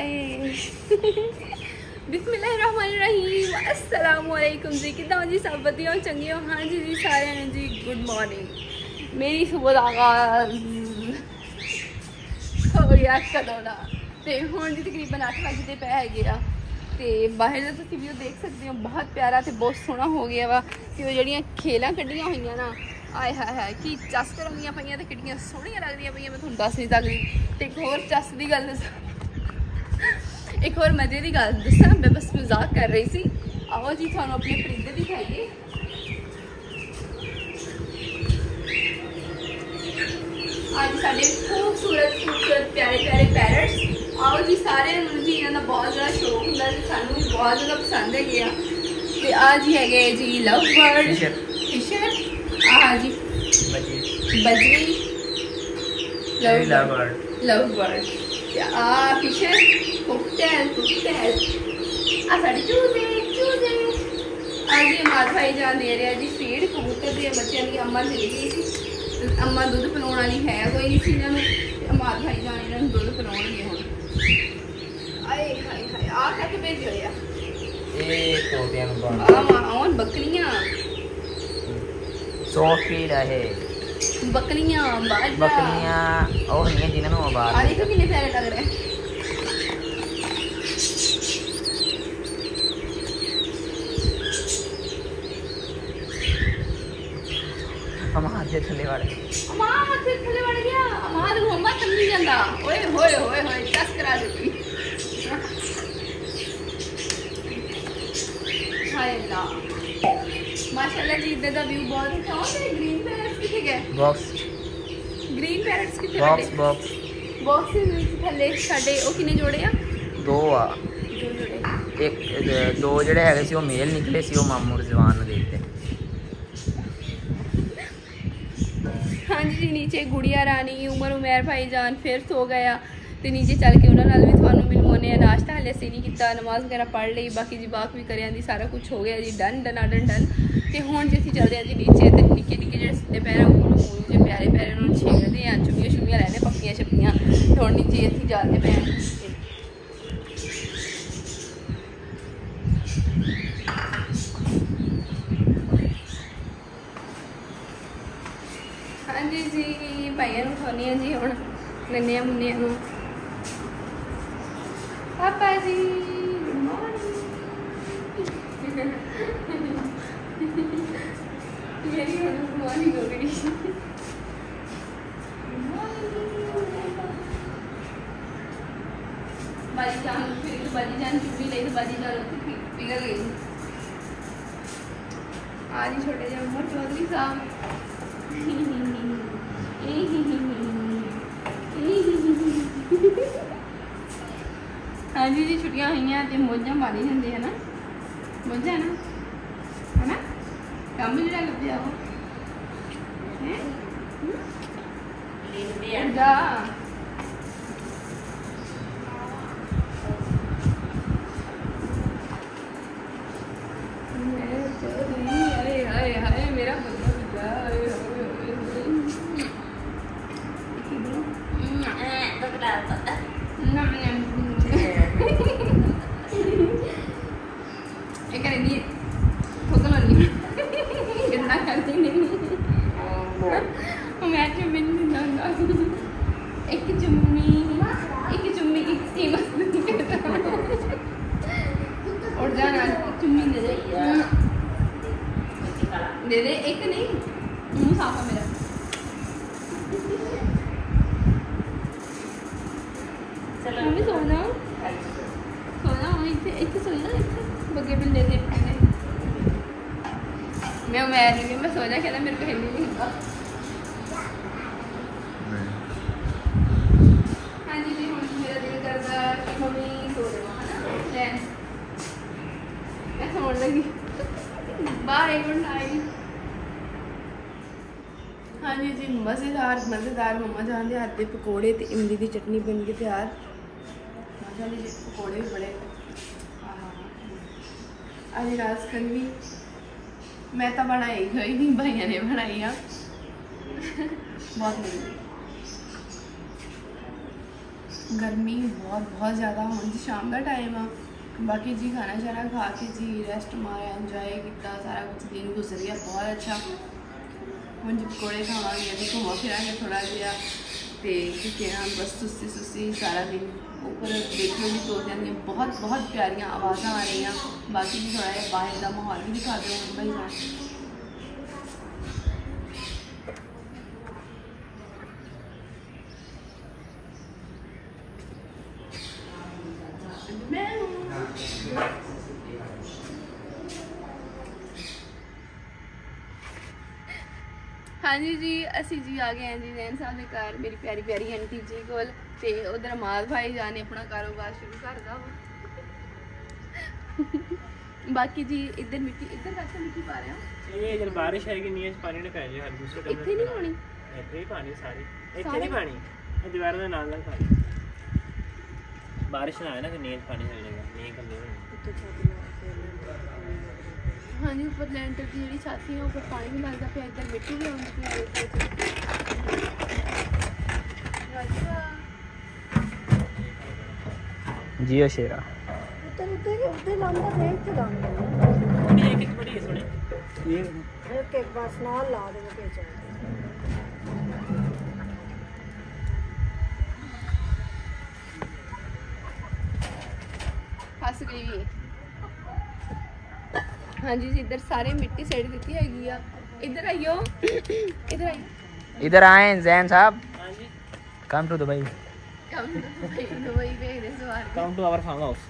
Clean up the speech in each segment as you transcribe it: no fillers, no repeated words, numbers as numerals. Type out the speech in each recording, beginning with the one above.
हाय बिस्मिल्लाहिर्रहमानिर्रहीम अस्सलाम वालेकुम जी। कितना जी सब वधिया चंगे हो? हाँ जी सारे जी गुड मॉर्निंग। मेरी सुबह का आगाज़ हो गया कदों का तो हुण जी तकरीबन 8 बजे पे है गया तो बाहर का तुम व्यू देख सकते हो, बहुत प्यारा तो बहुत सोहना हो गया वा। तो जो खेलों कढ़िया हुई ना आए हाय की चस कराइया पाइया तो किड्डियां सोहनियां लगदियां पाइयां। मैं तुहानूं दस नहीं सकदी। तो एक होर चस की गल एक और मजे की गल दसा, मैं बस मजाक कर रही थी। आओ जी थानू अपने परिंदे दिखाइए। आज साढ़े खूबसूरत खूबसूरत प्यारे प्यारे पैरट्स। आओ जी सारे जी इन्हों का बहुत ज़्यादा शौक होंगे, सानू बहुत ज़्यादा पसंद है गया। तो आज ही है जी लव बर्ड फिशर, हाँ जी बजरी लव बर्ड फिशर कुकटेल साढ़े चूजे चूजे। आज ही अमाद भाई जान दे रहे जी फीड कबूतर के बच्चों की। अम्मा चली गई थी, अम्मा दुध पिलाने वाली है कोई नहीं थी इन्होंने। अमाद भाई जान इन्होंने दुध पिलाएंगे हुण। आए हाय हाय आ तक भेजे हुए बकरियां सोफीड है बकरियां बकरियां और नहीं जिन्होंने बाहर आ देखो कितने प्यारे लग रहे हैं। अमाद के थले वाले वड़ गया। अमाद घूमा समझी जाता। ओए होए होए होए टस करा देती। हाय अल्लाह माशाल्लाह जी इधर का व्यू बहुत अच्छा है। ग्रीन पैरट्स किथे गए? बॉक्स ग्रीन पैरट्स किथे बॉक्स बॉक्स बॉक्स ਦੇ ਥੱਲੇ ਸਾਡੇ ਉਹ ਕਿੰਨੇ ਜੋੜੇ ਆ? दो जोड़े। एक दो ਜਿਹੜੇ ਹੈਗੇ ਸੀ ਉਹ ਮੇਲ ਨਿਕਲੇ ਸੀ, ਉਹ ਮਾਮੂ ਰਜ਼ਵਾਨ ਨੂੰ ਦੇਤੇ। हाँ जी नीचे गुड़िया रानी उमर उमैर भाईजान फिर सो गया। तो नीचे चल के उन्होंने भी थानू मिलवाने। नाश्ता हाले असीं नहीं किया, नमाज वगैरह पढ़ ली, बाकी जी बाक भी करिया दी, सारा कुछ हो गया जी डन डनाडन डन। तो हुण जी असीं चलते हैं जी नीचे। तो निक्के निक्के जो सिद्धे पैर जो प्यारे प्यारे उन्होंने छेड़ते हैं, चुम्मियां शुम्मियां लैने पक्कियां छप्पियां। तो हुण नीचे असीं जाते पे हैं। हाँ जी जी भाइयों उठाने जी हूँ नन्निया मुन्निया पापा जी गुड मॉर्निंग। मेरी गुड मॉर्निंग हो गई। बाजी जान फिर तो बाजी जान चुपी ली तो बाजी जान पिघल गई। आज ही छोटे जब उमर चौधरी साहब हाँ जी जी छुट्टियां हुई तो मौजा मारी जाती है ना, मौजा है ना कम जो लग्या वो मेरा एक चुम्मी और जाना चुम्मी दे दे एक नहीं मुँह साफ है मेरा। मम्मी सो जाओ इतने सो जाओ बगे बिल्ले दे मैं उमैर नहीं मैं सो जा कहना मेरे को हिंदी नहीं होता। हाँ जी जी हम मेरा दिल करता कि मम्मी सो जाओ है ना। मैं सोने लगी बाय गुड नाइट। हाँ जी जी मज़ेदार मज़ेदार मम्मा जान दे हाथ के पकौड़े तो इमली की चटनी बन के तैयार। माशाल्लाह जी पकौड़े भी बड़े आज रात कल भी मैं तो बनाई गई नहीं, भाइयों ने बनाई आ बहुत गर्मी बहुत ज़्यादा हुण जी शाम का टाइम आ बाकी जी खाना शाना खा के जी रेस्ट मारा इंजॉय किया सारा कुछ दिन गुजर गया बहुत अच्छा हुण जी पकौड़े खावांगे अभी घूमा फिरांगे थोड़ा जिहा ते कहना बस सुस्ती सारा दिन ऊपर देखने भी तो जाती बहुत प्यारियां आवाज़ा आ रही हैं बाकी जी थोड़ा जिहा बाहर का माहौल भी दिखा दो भाई जान हाँ जी जी असी जी आ गए हैं जी जैन साहब के घर मेरी प्यारी प्यारी आंटी जी कोल ते उधर अमाद भाई जान ने अपना कारोबार शुरू कर दा बाकी जी इधर मिट्टी इधर वैसे मिट्टी पा रहे हो ये इधर बारिश आएगी नीचे पानी ना पै जाए हर दूसरे कमरे इतने नहीं होनी इतने ही पानी सारी इतने नहीं पानी ये दीवार के नाल नाल पानी बारिश ना आए ना तो नीचे पानी चल जाएगा नीचे कमरे हाँ जी ऊपर लैंटर की जी छाती है ऊपर पानी भी लगता पे इधर मिट्टी भी आती जियो शेरा फस गई हाँ जी जी इधर सारे मिट्टी सेड़ दी हैगी आ इधर आइयो इधर आए जैन साहब come to Dubai come to our farm house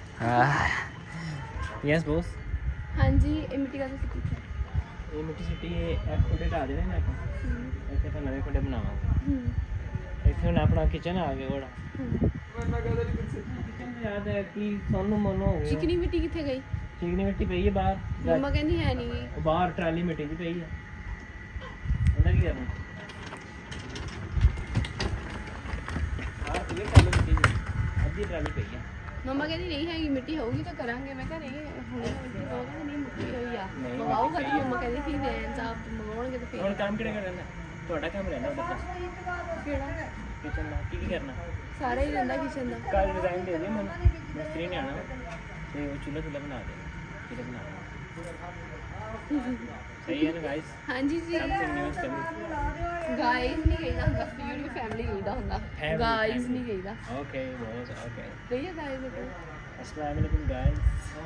yes boss हाँ जी ये मिट्टी का सिटी है ये मिट्टी सिटी एक कोटे ढा देने ना ਇੱਥੇ ਤਾਂ ਨਵੇਂ ਕੋਟੇ ਬਣਾਵਾਂਗੇ ਇੱਥੇ ਹੁਣ ਆਪਣਾ ਕਿਚਨ ਆ ਗਿਆ ਬੜਾ किचन याद है कि सोनू मोनो हो गया चिकनी मिट्टी किथे गई चिकनी मिट्टी पई है बाहर मम्मा कहंदी है नहीं वो बाहर ट्राली मिट्टी दी पई है उन्हें की करना ये ट्राली मिट्टी आधी ट्राली पई है मम्मा कहंदी नहीं है मिट्टी होगी तो करांगे मैं कह नहीं हुणे मिट्टी होगी नहीं मिट्टी होई आ मंगाऊंगा तो मम्मा कहंदी थी जैन साहब मंगाओगे तो फिर और काम किहड़ा करना ਤੁਹਾਡਾ ਕੰਮ ਰਹਿਣਾ ਉਧਰ ਕਿਹੜਾ किचन ਦਾ ਕੀ ਕਰਨਾ ਸਾਰਾ ਹੀ ਰਹਿੰਦਾ ਕਿਚਨ ਦਾ ਕੱਲ ਡਿਜ਼ਾਈਨ ਦੇ ਦੇ ਮੈਨੂੰ ਮਿਸਤਰੀ ਨੇ ਆਣਾ ਤੇ ਉਹ ਚੁੱਲ੍ਹਾ ਬਣਾ ਦੇ ਕਿਹੜਾ ਬਣਾ सही है ना गाइस हाँ जी जी something new is coming guys नहीं कहना ਹੁੰਦਾ प्योर फैमिली कहदा ਹੁੰਦਾ गाइस नहीं कहदा ओके बॉस ओके भैया गाइस अस्सलाम वालेकुम गाइस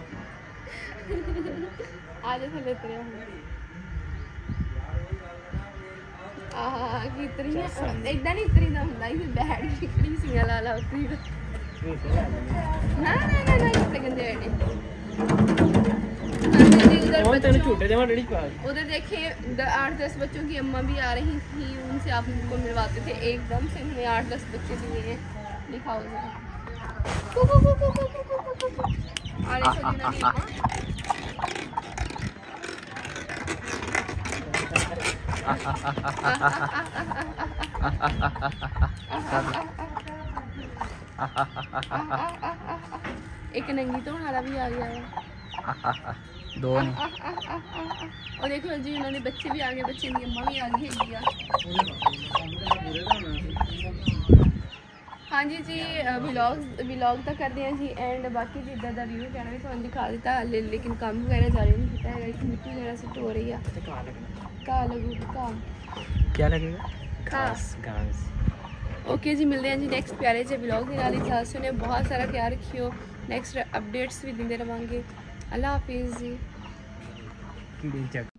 आज थले उतरे हम आहा की इतनी एकदम नहीं इतनी दा ਹੁੰਦਾ ही बैठ निकली सीना ला ला उतरी ना ना ना ना कपड़े गंदे बैठे उधर देखिए 8-10 बच्चों की अम्मा भी आ रही थी उनसे आप उनको मिलवाते थे एकदम से उन्हें 8-10 बच्चे दिए हैं दिखाओ एक नंगी तो वाला भी आ गया है दो ने और देखो जी उन्होंने बच्चे भी आ गए बच्चे की अम्मा भी आ गई है हाँ जी जी व्लॉग तो करते हैं जी एंड बाकी जी इधर का व्यू कहना भी थोड़ा दिखा दिता लेकिन काम वगैरह जारी नहीं किया है कि मिट्टी वगैरह सिट हो रही है घा लगूगा क्या लगेगा घास ओके जी मिलते हैं जी नेक्स्ट प्यारे से व्लॉग के नाल इजाजत सुने बहुत सारा ख्याल रखियो नेक्स्ट अपडेट्स भी देते रहेंगे अल्लाह हाफिज़ जी।